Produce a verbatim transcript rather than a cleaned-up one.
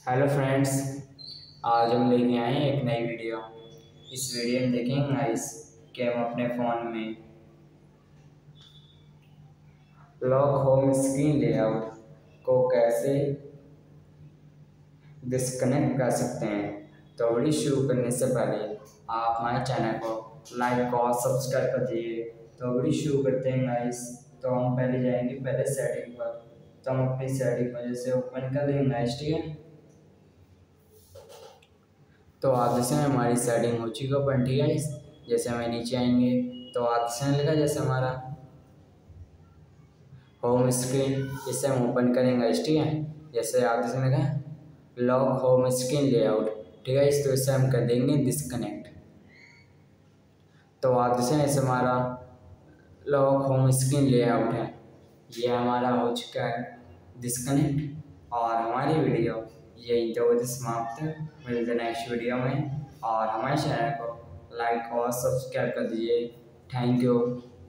Hello friends, आज हम लेके आए हैं एक नई वीडियो। इस वीडियो में देखेंगे गाइस कि हम अपने फ़ोन में लॉक होम स्क्रीन लेआउट को कैसे डिस्कनेक्ट कर सकते हैं। तो वीडियो शुरू करने से पहले आप हमारे चैनल को लाइक और सब्सक्राइब कर दीजिए। तो वीडियो शुरू करते हैं गाइस। तो हम पहले जाएंगे पहले सेटिंग पर। तो हम अपनी सेटिंग पर जैसे ओपन कर लेंगे गाइस, ठीक है। तो आगे से हमारी सेटिंग हो चुकी है ओपन, ठीक है। जैसे हमें नीचे आएंगे तो आगे से लिखा जैसे हमारा होम स्क्रीन, इसे हम ओपन करेंगे, ठीक है। जैसे आगे से लिखा लॉक होम स्क्रीन लेआउट, ठीक है। इस तो इसे हम कर देंगे डिस्कनेक्ट। तो आगे से ऐसे हमारा लॉक होम स्क्रीन लेआउट है, ये हमारा हो चुका है डिस्कनेक्ट। और हमारी वीडियो यही तो समाप्त। मिलते नेक्स्ट वीडियो में, और हमारे चैनल को लाइक और सब्सक्राइब कर दीजिए। Thank you.